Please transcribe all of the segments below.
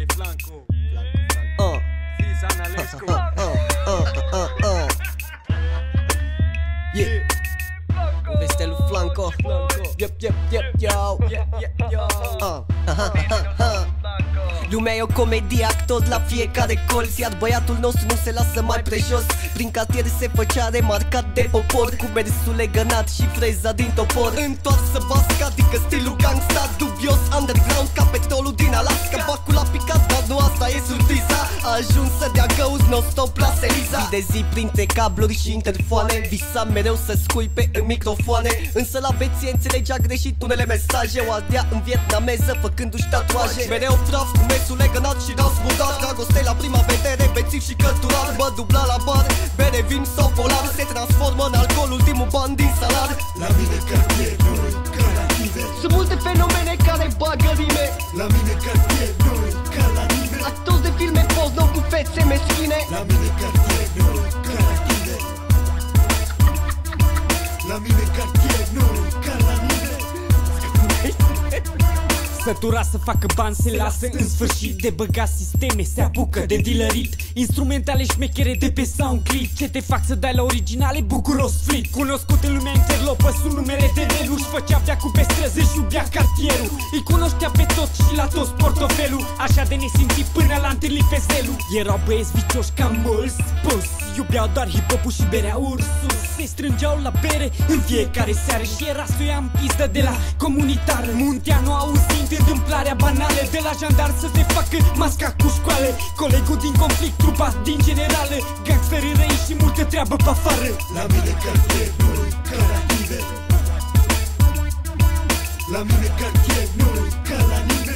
Le Flanco Zis Analescu Yeah. Povestea lui Flanco. Yep, yo. Lumea e o comedie, actor la fiecare colț, iar băiatul nostru nu se lasă mai prejos. Prin cartier se făcea remarcat de popor, cu mersul legănat și freza din topor. Întoarsă basca, adică stilul gangsta, dubios, underground ca petrolul din Alaska. Bacul a picat, dar nu asta e surpriza. A ajuns să dea găuzi non-stop la Seriza. Zi de zi printre cabluri și interfoane, visa mereu să scuipe în microfoane. Însă la beție înțelegea greșit unele mesaje. O ardea în vietnameză făcându-și tatuaje. Mereu praf cu mesul legănat și dans mudat. Dragoste la prima vedere, bețiv și cărturar. Bă dubla la bar, bere, vin sau polar. Se transformă în alcool, ultimul ban din salar. La mine cartier, noi ca la tine. Sunt multe fenomene care bagă rime. La mine cartier, noi ca la tine. Actori de filme porno cu fețe meschine. La mine cartier, noi ca la tine. La mine cartier, noi ca la tine. Sătura să facă bani, se lasă în sfârșit de băgat sisteme, se apucă de dealerit. Instrumentale șmechere de pe SoundCloud, ce te fac să dai la originale, bucuros flit. Cunoscut în lumea interlopă, sunt numere de relu. Și făcea viacul pe străzi, își iubea cartierul. Îi cunoștea pe toți și la toți portofelul. Așa de nesimțit până l-a întâlnit pe Zelu. Erau băieți vicioși ca mulți spus, iubeau doar hip-hop-ul și berea Ursus. Se strângeau la bere în fiecare seară și era să o ia în pistă de la comunitară. Munteanu auzind întâmplarea banală, de la jandar să se facă masca cu școală. Colegul din conflict, trupa din generală, gangsteri răi și multă treabă pe afară. La mine cartier, noi ca la tine. La mine cartier, noi ca la tine.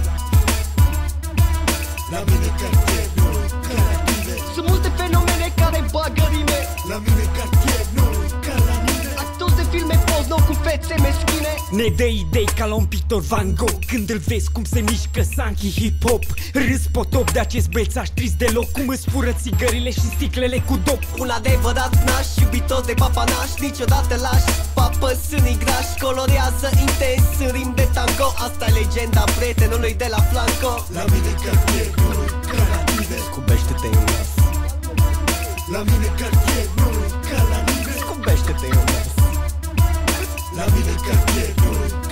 La mine cartier, noi ca la tine. Sunt multe fenomene care bagă rime. La mine cartier, noi ca la tine. Actori de filme porno cu fețe meschine. Ne dă idei ca la un pictor Van Gogh când îl vezi cum se mișcă Sanchi hip-hop. Râs potop de acest băiețaș trist deloc, cum îți fură țigările și sticlele cu dop. Un adevărat naș, iubitor de papanaș, niciodată lași papă sânii grași. Colorează intens în rim de tango, asta e legenda prietenului de la Flanco. La mine cartier, noi ca la tine. Scubește-te în nas. La mine cartier, noi ca la tine. Scubește-te în nas. La mine cartier, noi